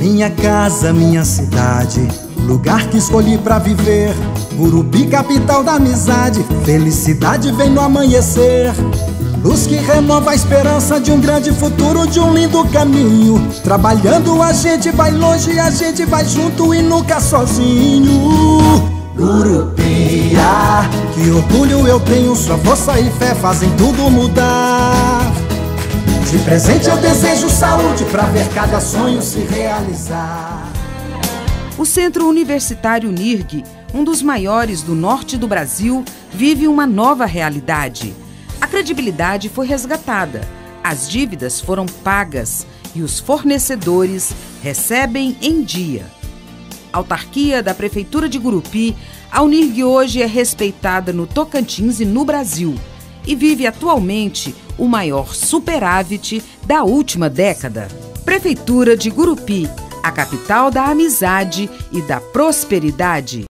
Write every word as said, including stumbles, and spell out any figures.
Minha casa, minha cidade, lugar que escolhi pra viver. Gurupi, capital da amizade, felicidade vem no amanhecer. Luz que renova a esperança de um grande futuro, de um lindo caminho. Trabalhando a gente vai longe, a gente vai junto e nunca sozinho. Gurupia, que orgulho eu tenho, sua força e fé fazem tudo mudar. De presente eu desejo saúde pra ver cada sonho se realizar. O Centro Universitário Unirg, um dos maiores do norte do Brasil, vive uma nova realidade. A credibilidade foi resgatada, as dívidas foram pagas e os fornecedores recebem em dia. Autarquia da Prefeitura de Gurupi, a Unirg hoje é respeitada no Tocantins e no Brasil e vive atualmente o maior superávit da última década. Prefeitura de Gurupi, a capital da amizade e da prosperidade.